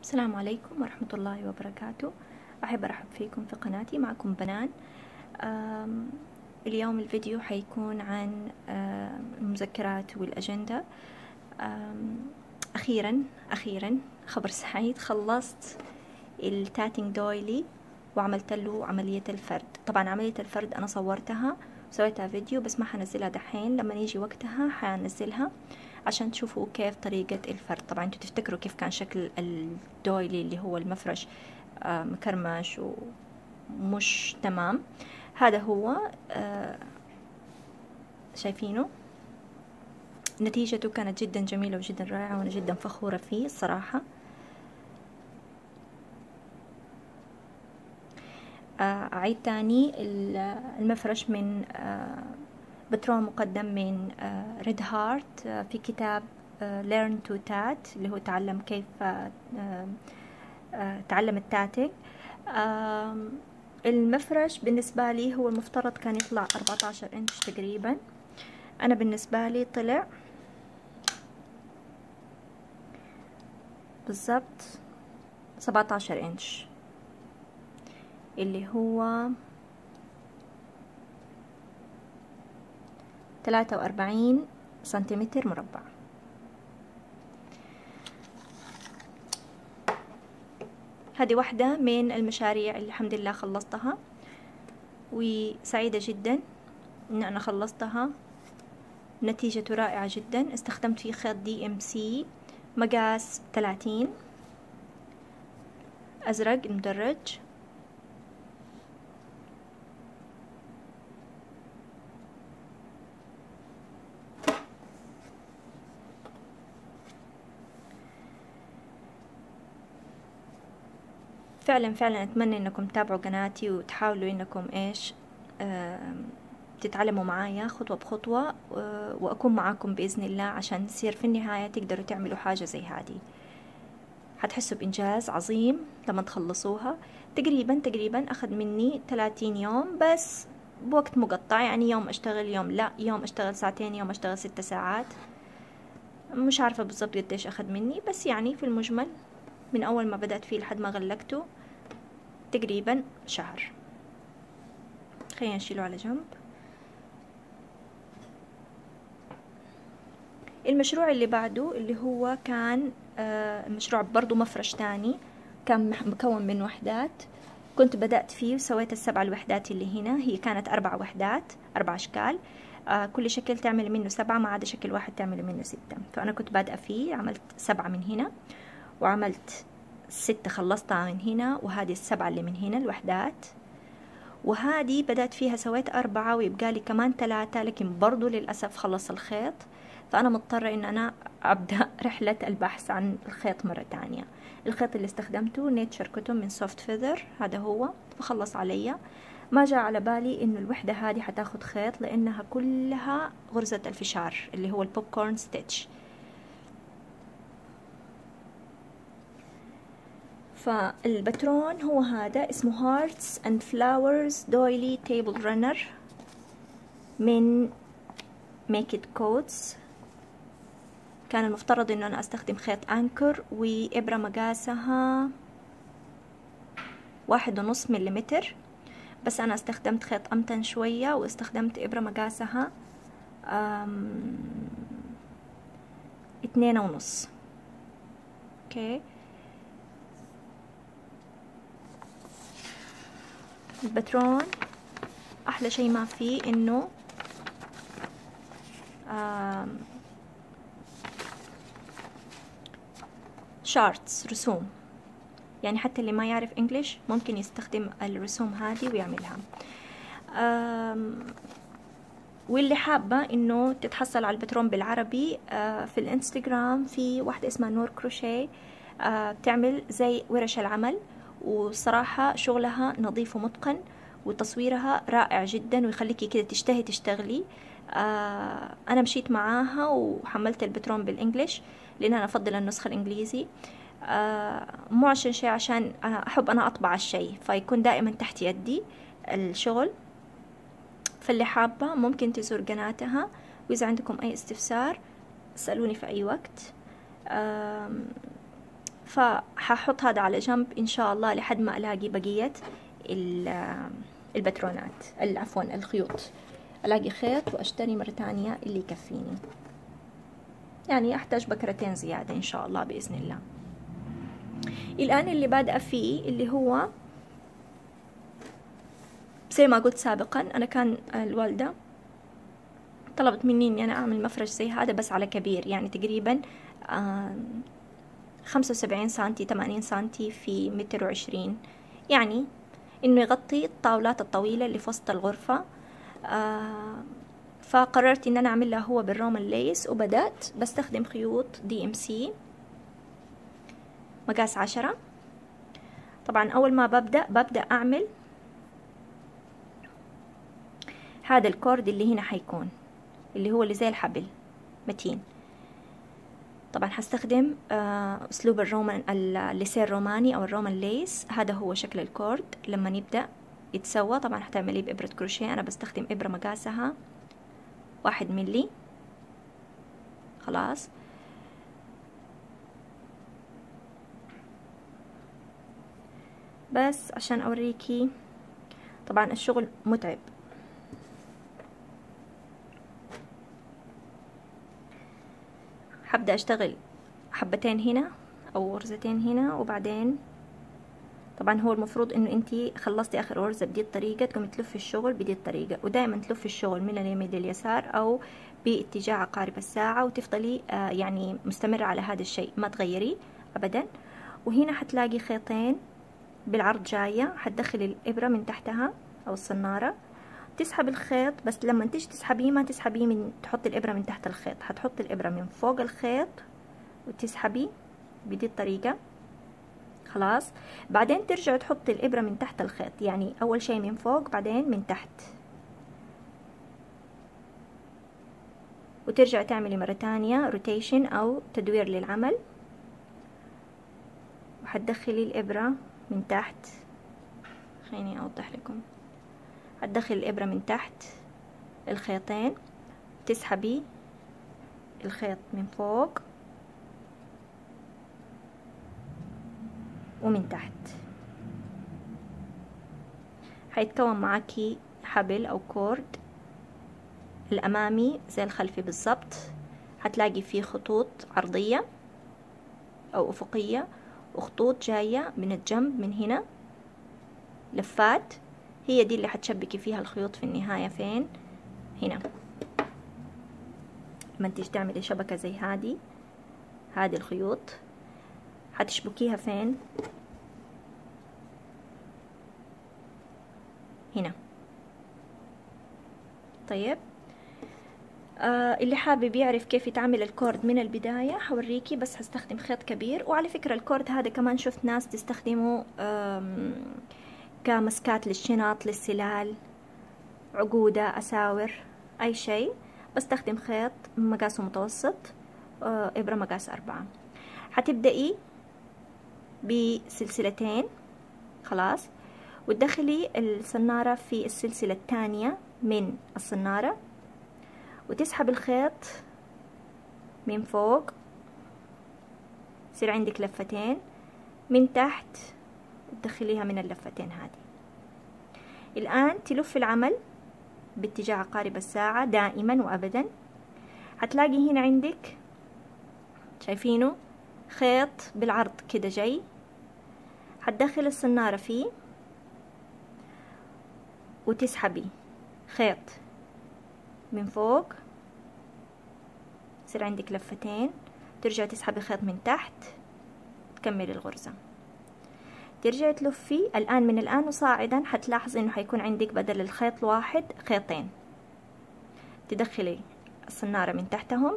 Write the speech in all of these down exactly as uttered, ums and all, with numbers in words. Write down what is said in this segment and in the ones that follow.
السلام عليكم ورحمة الله وبركاته. أحب أرحب فيكم في قناتي. معكم بنان. اليوم الفيديو حيكون عن المذكرات والأجندة. أخيرا أخيرا خبر سعيد، خلصت التاتينج دويلي وعملت له عملية الفرد. طبعا عملية الفرد أنا صورتها وسويتها فيديو، بس ما حنزلها دحين، لما يجي وقتها حنزلها عشان تشوفوا كيف طريقة الفرد. طبعا انتوا تفتكروا كيف كان شكل الدويلي اللي هو المفرش آه مكرمش ومش تمام. هذا هو آه شايفينه. نتيجته كانت جدا جميلة وجدا رائعة، وانا جدا فخورة فيه الصراحة. آه أعيد تاني، المفرش من آه بترون مقدم من آه ريد هارت آه في كتاب آه learn to tat، اللي هو تعلم كيف آه آه تعلم التاتنج. آه المفرش بالنسبة لي هو المفترض كان يطلع أربعة عشر إنش تقريبا، أنا بالنسبة لي طلع بالضبط سبعة عشر إنش، اللي هو ثلاثة وأربعين سنتيمتر مربع. هذه واحدة من المشاريع اللي الحمد لله خلصتها، وسعيدة جدا ان انا خلصتها. نتيجته رائعة جدا. استخدمت فيه خيط دي ام سي مقاس ثلاثين ازرق مدرج. فعلا فعلا اتمنى انكم تتابعوا قناتي وتحاولوا انكم ايش آه تتعلموا معايا خطوة بخطوة، واكون معاكم باذن الله عشان تصير في النهاية تقدروا تعملوا حاجة زي هذه. هتحسوا بانجاز عظيم لما تخلصوها. تقريبا تقريبا اخذ مني ثلاثين يوم، بس بوقت مقطع، يعني يوم اشتغل يوم لا، يوم اشتغل ساعتين، يوم اشتغل ست ساعات. مش عارفة بالضبط قديش اخذ مني، بس يعني في المجمل من اول ما بدأت فيه لحد ما غلقته تقريبا شهر. خلينا نشيله على جنب. المشروع اللي بعده اللي هو كان آه مشروع برضو مفرش تاني، كان مكون من وحدات. كنت بدأت فيه وسويت السبع الوحدات اللي هنا، هي كانت أربع وحدات أربع أشكال. آه كل شكل تعمل منه سبعة، ما عدا شكل واحد تعمل منه ستة. فأنا كنت بادئة فيه، عملت سبعة من هنا وعملت ستة خلصتها من هنا، وهذه السبعة اللي من هنا الوحدات، وهذه بدأت فيها سويت أربعة ويبقى لي كمان ثلاثة، لكن برضو للأسف خلص الخيط، فأنا مضطرة إن أنا أبدأ رحلة البحث عن الخيط مرة تانية. الخيط اللي استخدمته نيتشر كوتون من سوفت فيذر، هذا هو، فخلص عليا. ما جاء على بالي إنه الوحدة هذه حتاخد خيط لأنها كلها غرزة الفشار اللي هو البوب كورن ستيتش. فالبترون هو هذا، اسمه هارتس اند فلاورز دويلي تيبل رانر من ميك ات كودز. كان المفترض انه انا استخدم خيط انكر وابرة مقاسها واحد ونص مليمتر، بس انا استخدمت خيط امتن شوية واستخدمت ابرة مقاسها اتنين ونص. اوكي. البترون احلى شيء ما فيه انه شارتس، رسوم، يعني حتى اللي ما يعرف انجليش ممكن يستخدم الرسوم هذه ويعملها. واللي حابة انه تتحصل على البترون بالعربي، في الانستغرام في واحدة اسمها نور كروشيه بتعمل زي ورش العمل، وصراحة شغلها نظيف ومتقن، وتصويرها رائع جدا ويخليكي كده تشتهي تشتغلي. آه انا مشيت معاها وحملت البترون بالانجليش لان انا افضل النسخة الانجليزي. آه مو عشان شيء، عشان احب انا اطبع الشيء فيكون دائما تحت يدي الشغل. فاللي حابة ممكن تزور قناتها، واذا عندكم اي استفسار اسألوني في اي وقت. آه فححط هذا على جنب ان شاء الله لحد ما الاقي بقية الباترونات، عفوا الخيوط، الاقي خيط واشتري مرة تانية اللي يكفيني. يعني احتاج بكرتين زيادة ان شاء الله باذن الله. الان اللي بادئة فيه اللي هو زي ما قلت سابقا، انا كان الوالدة طلبت مني اني انا اعمل مفرش زي هذا بس على كبير، يعني تقريبا خمسة وسبعين سنتي ثمانين سنتي في متر وعشرين، يعني انه يغطي الطاولات الطويلة اللي في وسط الغرفة. آه فقررت ان انا اعملها هو بالرومان ليس، وبدأت بستخدم خيوط دي ام سي مقاس عشرة. طبعا اول ما ببدأ ببدأ اعمل هذا الكورد اللي هنا حيكون اللي هو اللي زي الحبل متين. طبعا هستخدم اسلوب الرومان الليسير الروماني او الرومان ليس. هذا هو شكل الكورد لما يبدأ يتسوى. طبعا هتعمليه بإبرة كروشيه، انا بستخدم إبرة مقاسها واحد ملي. خلاص بس عشان اوريكي. طبعا الشغل متعب. هبدأ اشتغل حبتين هنا او غرزتين هنا، وبعدين طبعا هو المفروض انه انتي خلصتي اخر غرزة بدي الطريقة تقومي تلفي الشغل بدي الطريقة، ودائما تلفي الشغل من اليمين لليسار او باتجاه عقارب الساعة، وتفضلي آه يعني مستمرة على هذا الشيء ما تغيريه ابدا. وهنا حتلاقي خيطين بالعرض جاية، حتدخلي الابرة من تحتها او الصنارة، تسحب الخيط. بس لما تيجي تسحبيه ما تسحبيه من تحطي الابرة من تحت الخيط، هتحطي الابرة من فوق الخيط وتسحبي بدي الطريقة. خلاص بعدين ترجع تحطي الابرة من تحت الخيط، يعني اول شيء من فوق بعدين من تحت، وترجع تعملي مرة تانية روتيشن او تدوير للعمل، وحتدخلي الابرة من تحت. خليني اوضح لكم. هتدخلي الابرة من تحت الخيطين، تسحبي الخيط من فوق ومن تحت، حيتكون معاكي حبل او كورد الامامي زي الخلفي بالضبط. هتلاقي فيه خطوط عرضية او افقية، وخطوط جاية من الجنب من هنا لفات، هي دي اللي حتشبكي فيها الخيوط في النهاية. فين؟ هنا. لما تيجي تعملي شبكة زي هذه، هذه الخيوط حتشبكيها فين؟ هنا. طيب آه اللي حابب يعرف كيف يتعمل الكورد من البداية حوريكي، بس هستخدم خيط كبير. وعلى فكرة الكورد هذا كمان شفت ناس تستخدمه كمسكات للشنط، للسلال، عقودة، أساور، أي شيء. بستخدم خيط مقاسه متوسط، آه إبرة مقاس أربعة. هتبدأي بسلسلتين. خلاص وتدخلي الصنارة في السلسلة الثانية من الصنارة، وتسحب الخيط من فوق، يصير عندك لفتين من تحت، وتدخليها من اللفتين هذه. الآن تلف العمل باتجاه عقارب الساعة دائما وأبدا. هتلاقي هنا عندك شايفينه خيط بالعرض كده جاي، هتدخل الصنارة فيه وتسحبي خيط من فوق، يصير عندك لفتين، ترجع تسحبي خيط من تحت، تكملي الغرزة، ترجعي تلفي. الآن من الآن وصاعدا حتلاحظي انه حيكون عندك بدل الخيط الواحد خيطين. تدخلي الصنارة من تحتهم،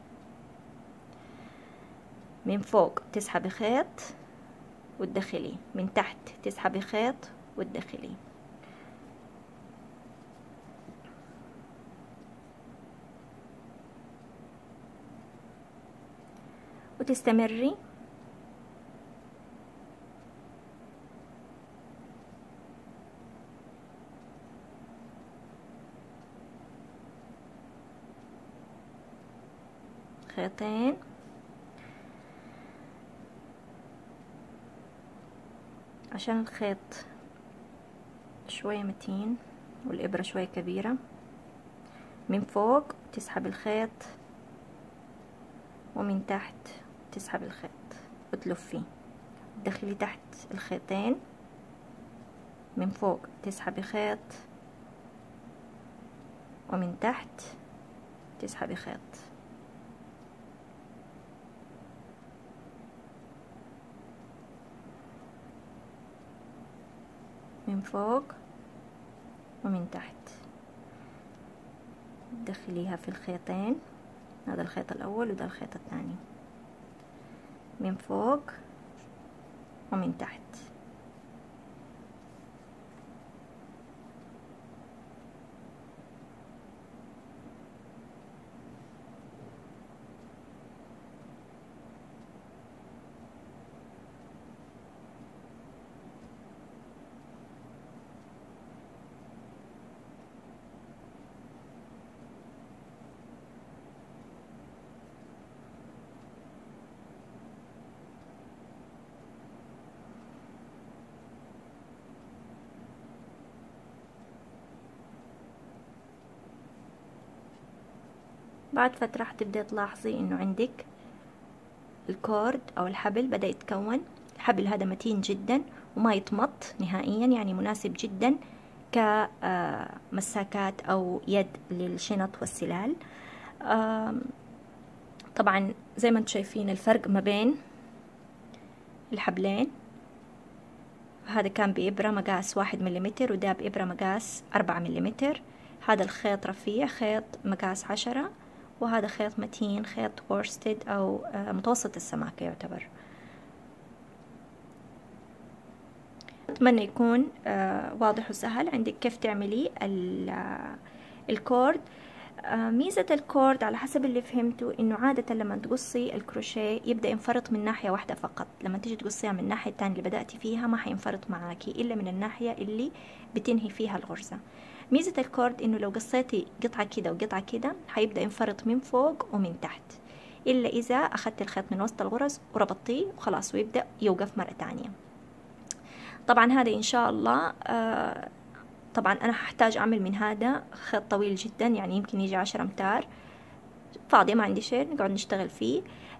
من فوق تسحبي خيط وتدخلي، من تحت تسحبي خيط وتدخلي. وتستمري خيطين عشان الخيط شوية متين والإبرة شوية كبيرة، من فوق تسحب الخيط ومن تحت تسحب الخيط وتلفيه، تدخلي تحت الخيطين، من فوق تسحبي خيط ومن تحت تسحبي خيط. من فوق ومن تحت تدخليها في الخيطين، هذا الخيط الأول وده الخيط الثاني، من فوق ومن تحت. بعد فترة حتبدأ تلاحظي انه عندك الكورد او الحبل بدأ يتكون. الحبل هذا متين جدا وما يتمط نهائيا، يعني مناسب جدا كمساكات او يد للشنط والسلال. طبعا زي ما انتم شايفين الفرق ما بين الحبلين، هذا كان بإبرة مقاس واحد مليمتر وده بإبرة مقاس أربعة مليمتر. هذا الخيط رفيع، خيط مقاس عشرة، وهذا خيط متين، خيط وورستد أو متوسط السماكة يعتبر. أتمنى يكون واضح وسهل عندك كيف تعملي الكورد. ميزة الكورد على حسب اللي فهمته انه عادة لما تقصي الكروشيه يبدأ ينفرط من ناحية واحدة فقط، لما تيجي تقصيها من الناحية التانية اللي بدأتي فيها ما حينفرط معاكي الا من الناحية اللي بتنهي فيها الغرزة. ميزة الكورد انه لو قصيتي قطعة كده وقطعة كده حيبدأ ينفرط من فوق ومن تحت، الا اذا اخذت الخيط من وسط الغرز وربطيه وخلاص ويبدأ يوقف مرة تانية. طبعا هذا ان شاء الله آه طبعا انا هحتاج اعمل من هذا خيط طويل جدا، يعني يمكن يجي عشرة امتار. فاضية ما عندي شيء نقعد نشتغل فيه.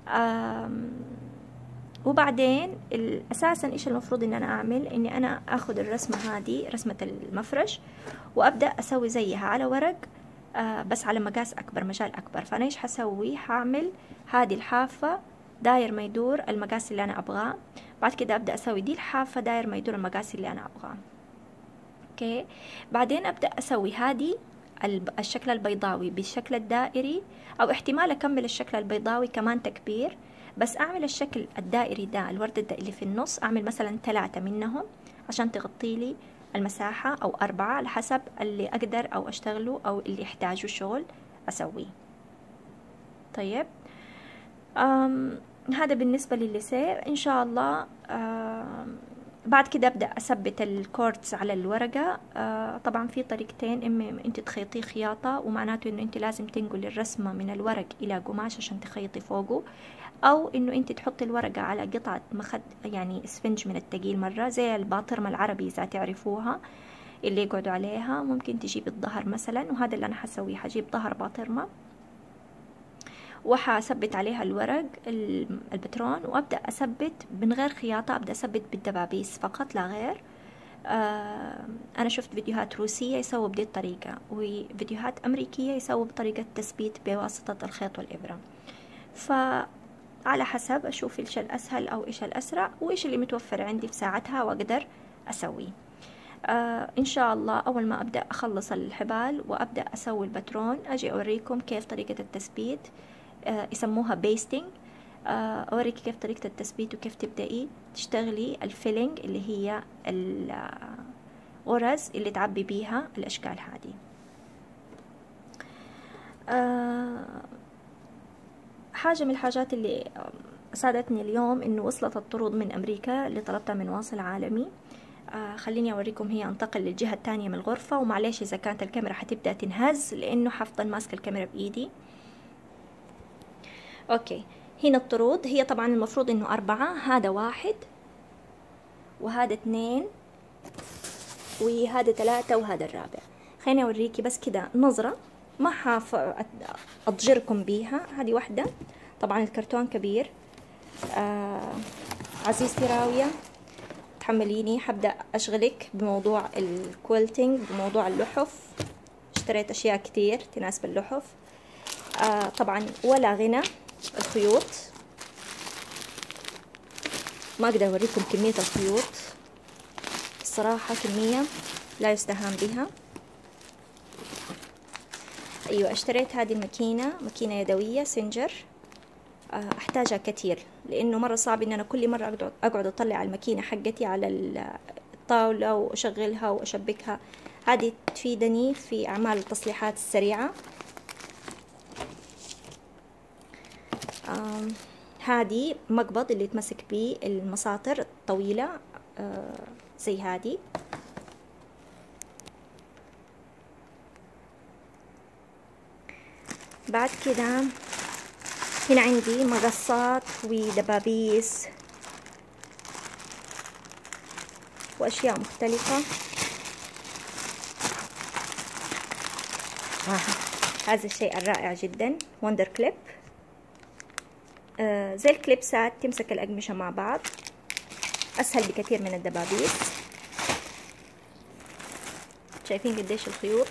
وبعدين اساسا ايش المفروض ان انا اعمل، اني انا اخذ الرسمة هذه رسمة المفرش وابدأ اسوي زيها على ورق آه بس على مقاس اكبر، مجال اكبر. فانا ايش حسوي، هعمل هذه الحافة داير ما يدور المقاس اللي انا ابغاه، بعد كده ابدأ اسوي دي الحافة داير ما يدور المقاس اللي انا ابغاه. اوكي، بعدين ابدا اسوي هذه الشكل البيضاوي بالشكل الدائري، او احتمال اكمل الشكل البيضاوي كمان تكبير، بس اعمل الشكل الدائري ده الوردة اللي في النص اعمل مثلا ثلاثة منهم عشان تغطي لي المساحة، او اربعة على حسب اللي اقدر او اشتغله او اللي يحتاجه شغل اسويه. طيب أم هذا بالنسبة للليسيه. ان شاء الله أم بعد كده ابدا اثبت الكوردز على الورقه. آه طبعا في طريقتين، اما انت تخيطيه خياطه ومعناته انه انت لازم تنقلي الرسمه من الورق الى قماش عشان تخيطي فوقه، او انه انت تحطي الورقه على قطعه مخد يعني اسفنج من الثقيل مره زي الباطرمه العربي اذا تعرفوها اللي يقعدوا عليها. ممكن تجيب الظهر مثلا، وهذا اللي انا حسويه، حجيب ظهر باطرمه وحثبت عليها الورق البترون وابدا اثبت من غير خياطه، ابدا اثبت بالدبابيس فقط لا غير. آه انا شفت فيديوهات روسيه يسووا بدي الطريقه، وفيديوهات امريكيه يسووا بطريقه تثبيت بواسطه الخيط والابره، فعلى حسب اشوف ايش الاسهل او ايش الاسرع وايش اللي متوفر عندي في ساعتها واقدر اسويه. آه ان شاء الله اول ما ابدا اخلص الحبال وابدا اسوي البترون اجي اوريكم كيف طريقه التثبيت. آه يسموها بيستنج. آه اوريك كيف طريقه التثبيت وكيف تبداي تشتغلي الفيلينج اللي هي الغرز اللي تعبي بيها الاشكال هذه. آه حاجه من الحاجات اللي ساعدتني اليوم انه وصلت الطرود من امريكا اللي طلبتها من واصل عالمي. آه خليني اوريكم هي، انتقل للجهه الثانيه من الغرفه، ومعليش اذا كانت الكاميرا حتبدا تنهز لانه حفضل ماسكه الكاميرا بايدي. اوكي، هنا الطرود هي طبعا المفروض انه اربعة، هذا واحد وهذا اثنين وهذا ثلاثة وهذا الرابع. خليني اوريكي بس كده نظرة، ما حاف اضجركم بيها. هذه واحدة، طبعا الكرتون كبير. آه عزيزتي راوية تحمليني، حبدأ اشغلك بموضوع الكويلتينج، بموضوع اللحف. اشتريت اشياء كتير تناسب اللحف. آه طبعا ولا غنى الخيوط، ما اقدر اوريكم كمية الخيوط الصراحة، كمية لا يستهان بها. ايوه اشتريت هذه الماكينة، ماكينة يدوية سنجر. احتاجها كتير لانه مرة صعب ان انا كل مرة اقعد اقعد اطلع الماكينة حقتي على الطاولة واشغلها واشبكها. هذه تفيدني في اعمال التصليحات السريعة. هذه مقبض اللي يتمسك به المساطر الطويلة زي هذه. بعد كده هنا عندي مقصات ودبابيس واشياء مختلفة. هذا الشيء الرائع جدا، وندر كليب. آه زي الكليبسات تمسك الأقمشة مع بعض، أسهل بكثير من الدبابيس. شايفين قديش الخيوط؟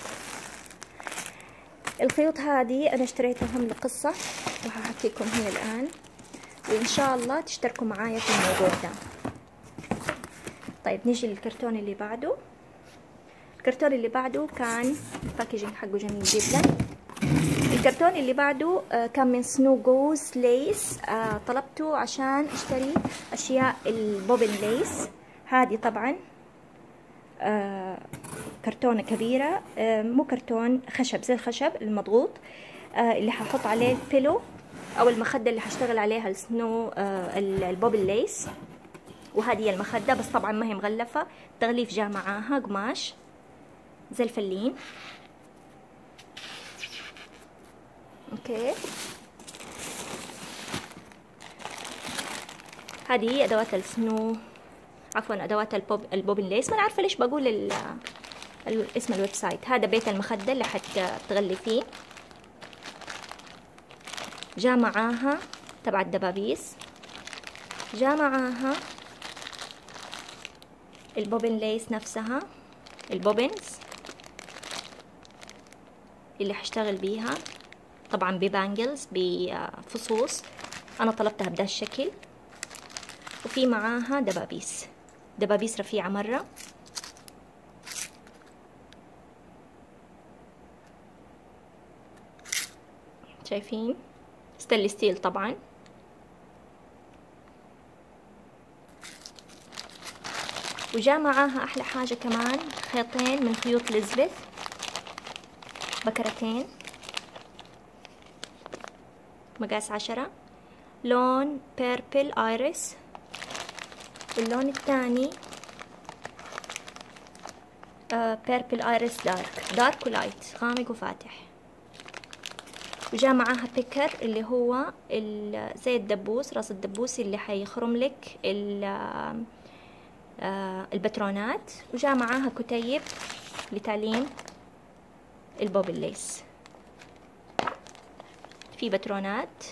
الخيوط هذه أنا اشتريتهم لقصة وهحكيكم هي الآن، وإن شاء الله تشتركوا معايا في الموضوع ده. طيب نيجي للكرتون اللي بعده. الكرتون اللي بعده كان الباكجينج حقه جميل جدا. الكرتون اللي بعده كان من سنو جوز ليس. طلبته عشان اشتري اشياء البوبن ليس. هذه طبعا كرتونة كبيرة، مو كرتون، خشب زي الخشب المضغوط اللي هحط عليه البيلو او المخدة اللي هشتغل عليها السنو البوبن ليس. وهذه المخدة، بس طبعا ما هي مغلفة، التغليف جاء معاها قماش زي الفلين. اوكي، هذه ادوات السنو، عفوا ادوات البوب البوبن ليس. ما عارفه ليش بقول ال... اسم الويب سايت. هذا بيت المخده اللي حتغلفيه. جاء معاها تبع الدبابيس، جاء معاها البوبن ليس نفسها، البوبنز اللي حشتغل بيها، طبعا ببانجلز بفصوص. انا طلبتها بدا الشكل. وفي معاها دبابيس، دبابيس رفيعة مرة. شايفين ستانلس ستيل طبعا. وجاء معاها احلى حاجة كمان خيطين من خيوط اليزابيث، بكرتين مقاس عشرة، لون بيربل ايريس، واللون الثاني بيربل ايريس دارك، دارك ولايت، غامق وفاتح. وجاء معاها بيكر اللي هو زي الدبوس، راس الدبوس اللي حيخرم لك البترونات. وجاء معاها كتيب لتعليم البوبن ليس، في بترونات.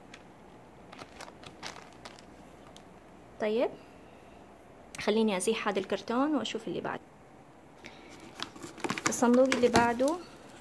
طيب خليني ازيح هذا الكرتون واشوف اللي بعد. الصندوق اللي بعده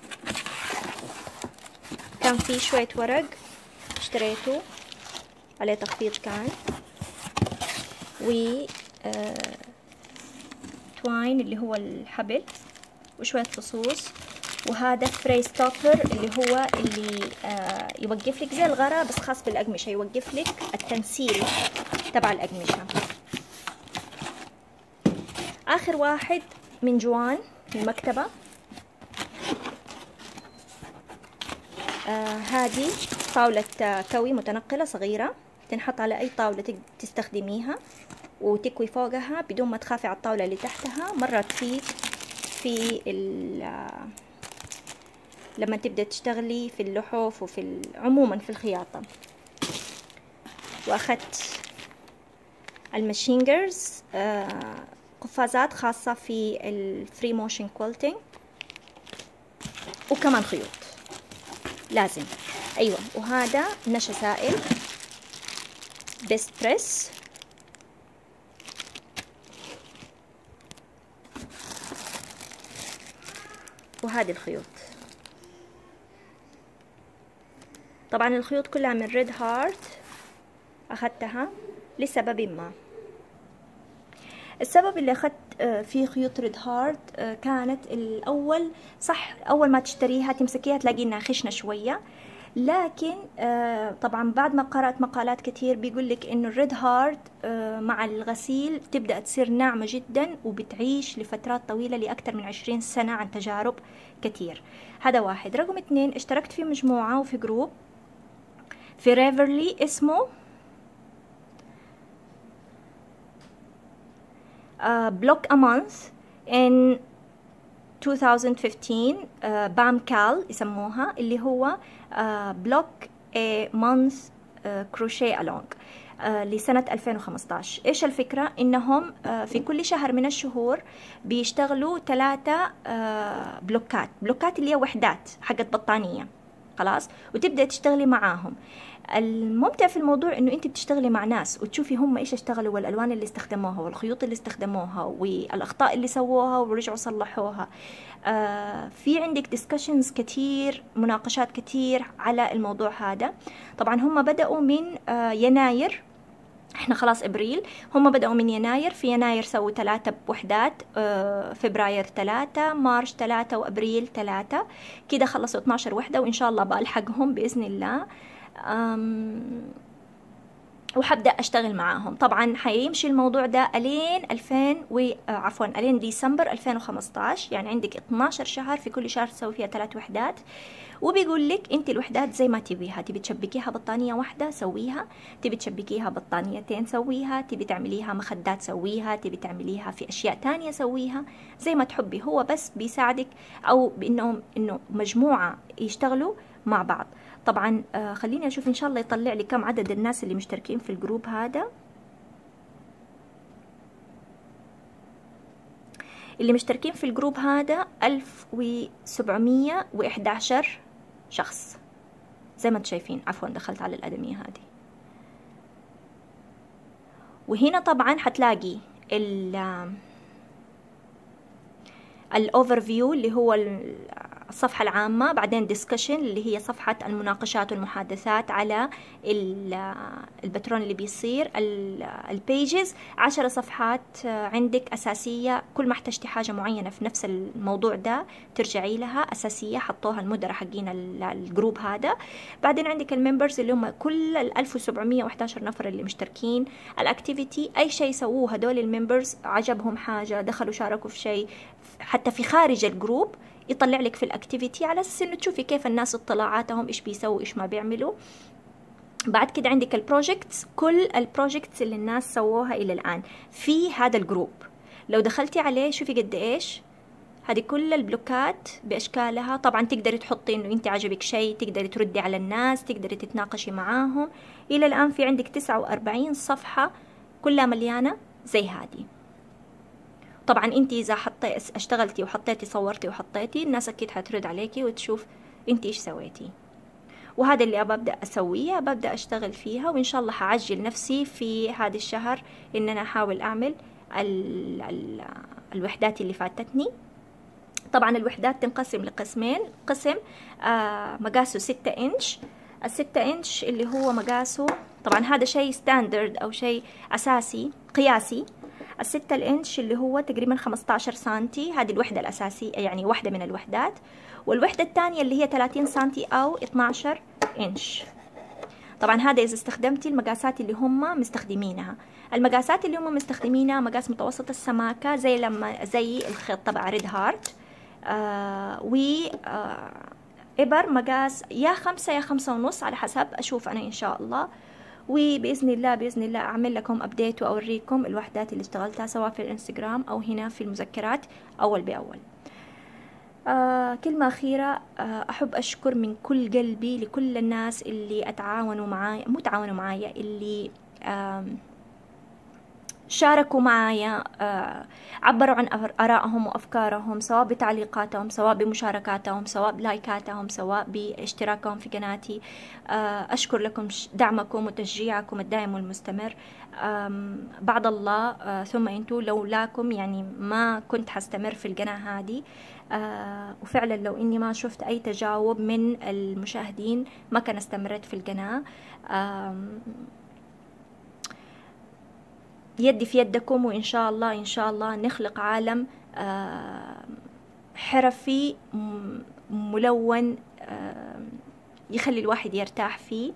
كان فيه شوية ورق اشتريته عليه تخفيض كان، و آه تواين اللي هو الحبل، وشوية فصوص. وهذا فري ستوبر اللي هو اللي آه يوقف لك زي الغرة بس خاص بالأقمشة، يوقف لك التنسيل تبع الأقمشة. آخر واحد من جوان من المكتبة. آه هذه طاولة كوي متنقلة صغيرة، تنحط على أي طاولة تستخدميها وتكوي فوقها بدون ما تخافي على الطاولة اللي تحتها. مرة تفيد في لما تبدأ تشتغلي في اللحوف وفي عموما في الخياطة. وأخذت الماشينجرز، آه قفازات خاصة في الفري موشن كويلتينج، وكمان خيوط لازم. ايوه، وهذا نشا سائل بيست بريس، وهذه الخيوط. طبعا الخيوط كلها من ريد هارت، اخذتها لسبب ما. السبب اللي اخذت فيه خيوط ريد هارت كانت الاول، صح اول ما تشتريها تمسكيها تلاقي انها خشنه شويه، لكن طبعا بعد ما قرأت مقالات كتير بيقول لك انه الريد هارت مع الغسيل تبدأ تصير ناعمة جدا وبتعيش لفترات طويلة لأكثر من عشرين سنة عن تجارب كتير. هذا واحد. رقم اتنين، اشتركت في مجموعة وفي جروب في ريفرلي اسمه بلوك ا مانث ان ألفين وخمستاشر، بام كال يسموها، اللي هو بلوك ا مانث كروشيه الونج لسنة ألفين وخمستاشر. ايش الفكرة؟ انهم في كل شهر من الشهور بيشتغلوا ثلاثة بلوكات، بلوكات اللي هي وحدات حقت بطانية، خلاص، وتبدأ تشتغلي معاهم. الممتع في الموضوع انه انت بتشتغلي مع ناس وتشوفي هم ايش اشتغلوا، والالوان اللي استخدموها، والخيوط اللي استخدموها، والاخطاء اللي سووها ورجعوا صلحوها. آه في عندك ديسكشنز كتير، مناقشات كتير على الموضوع هذا. طبعا هم بدأوا من آه يناير، احنا خلاص ابريل، هم بدأوا من يناير. في يناير سووا ثلاثة وحدات، آه فبراير ثلاثة، مارش ثلاثة، وابريل ثلاثة، كده خلصوا اثناشر وحدة، وان شاء الله بألحقهم بإذن الله. وحبدأ أشتغل معاهم. طبعا حيمشي الموضوع ده ألين ألفين و عفوا ألين ديسمبر ألفين وخمستاشر، يعني عندك اثناشر شهر، في كل شهر تسوي فيها ثلاث وحدات. وبيقول لك انت الوحدات زي ما تبيها، تبي تشبكيها بطانية واحدة سويها، تبي تشبكيها بطانيتين سويها، تبي تعمليها مخدات سويها، تبي تعمليها في أشياء تانية سويها زي ما تحبي. هو بس بيساعدك، أو بأنهم إنه مجموعة يشتغلوا مع بعض. طبعا آه خليني اشوف ان شاء الله يطلع لي كم عدد الناس اللي مشتركين في الجروب هذا. اللي مشتركين في الجروب هذا ألف وسبعمية وإحدى عشر شخص زي ما انتم شايفين. عفوا دخلت على الأدمية هذه. وهنا طبعا حتلاقي ال الاوفر فيو اللي هو الصفحة العامة، بعدين ديسكشن اللي هي صفحة المناقشات والمحادثات على البترون اللي بيصير، البيجز، عشر صفحات عندك أساسية، كل ما احتجتي حاجة معينة في نفس الموضوع ده ترجعي لها، أساسية حطوها المدراء حقين الجروب هذا. بعدين عندك الممبرز اللي هم كل ال ألف وسبعمية وإحدى عشر نفر اللي مشتركين. الأكتيفيتي، أي شيء سووه هدول الممبرز، عجبهم حاجة، دخلوا شاركوا في شيء حتى في خارج الجروب، يطلع لك في الاكتيفيتي على اساس انه تشوفي كيف الناس اطلاعاتهم، ايش بيسووا، ايش ما بيعملوا. بعد كده عندك البروجكتس، كل البروجكتس اللي الناس سووها الى الان في هذا الجروب. لو دخلتي عليه شوفي قد ايش هذه كل البلوكات باشكالها. طبعا تقدري تحطي انه انت عجبك شيء، تقدري تردي على الناس، تقدري تتناقشي معاهم. الى الان في عندك تسعة وأربعين صفحة كلها مليانة زي هذه. طبعا انت اذا حطيتي اشتغلتي وحطيتي صورتي وحطيتي، الناس اكيد حترد عليكي وتشوف انت ايش سويتي. وهذا اللي ببدا اسويه، ببدا اشتغل فيها، وان شاء الله حعجل نفسي في هذا الشهر ان انا احاول اعمل ال ال الوحدات اللي فاتتني. طبعا الوحدات تنقسم لقسمين، قسم آه مقاسه ستة انش، الستة انش اللي هو مقاسه طبعا هذا شيء ستاندرد او شيء اساسي قياسي. الستة الانش اللي هو تقريبا خمسة عشر سنتي، هذه الوحدة الأساسية، يعني واحدة من الوحدات. والوحدة الثانية اللي هي ثلاثين سنتي أو اثني عشر انش. طبعا هذا إذا استخدمتي المقاسات اللي هم مستخدمينها. المقاسات اللي هم مستخدمينها مقاس متوسط السماكة، زي لما زي الخيط تبع ريد هارت، آه و آه إبر مقاس يا خمسة يا خمسة ونص على حسب، أشوف أنا إن شاء الله. وبإذن الله بإذن الله أعمل لكم أبديت وأوريكم الوحدات اللي اشتغلتها سواء في الانستغرام أو هنا في المذكرات أول بأول. آه كلمة أخيرة، آه أحب أشكر من كل قلبي لكل الناس اللي أتعاونوا معايا، مو تعاونوا معايا، اللي آه شاركوا معايا، عبروا عن آرائهم وأفكارهم، سواء بتعليقاتهم، سواء بمشاركاتهم، سواء بلايكاتهم، سواء باشتراكهم في قناتي. أشكر لكم دعمكم وتشجيعكم الدائم والمستمر. بعد الله ثم أنتم، لولاكم يعني ما كنت حستمر في القناة هذه. وفعلا لو إني ما شفت أي تجاوب من المشاهدين ما كان استمرت في القناة. يدي في يدكم، وإن شاء الله إن شاء الله نخلق عالم حرفي ملون يخلي الواحد يرتاح فيه.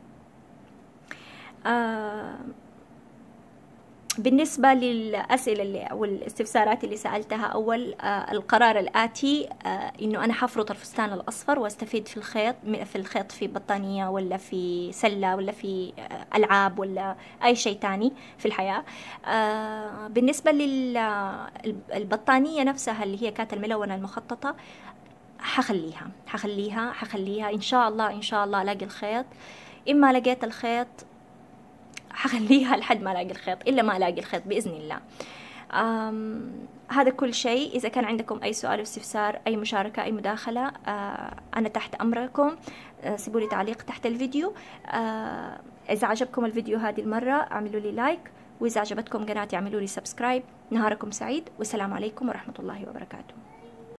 بالنسبة للأسئلة اللي والاستفسارات اللي سألتها أول، آه القرار الآتي، آه إنه أنا حفرط الفستان الأصفر وأستفيد في الخيط في الخيط في بطانية ولا في سلة ولا في آه ألعاب ولا أي شيء تاني في الحياة. آه بالنسبة للبطانية نفسها اللي هي كانت الملونة المخططة، حخليها حخليها حخليها إن شاء الله إن شاء الله ألاقي الخيط. إما لقيت الخيط حخليها لحد ما الاقي الخيط، الا ما الاقي الخيط باذن الله. هذا كل شيء. اذا كان عندكم اي سؤال استفسار، اي مشاركه، اي مداخله، آه انا تحت امركم. آه سيبوا لي تعليق تحت الفيديو. آه اذا عجبكم الفيديو هذه المره اعملوا لي لايك، واذا عجبتكم قناتي اعملوا لي سبسكرايب. نهاركم سعيد، والسلام عليكم ورحمه الله وبركاته.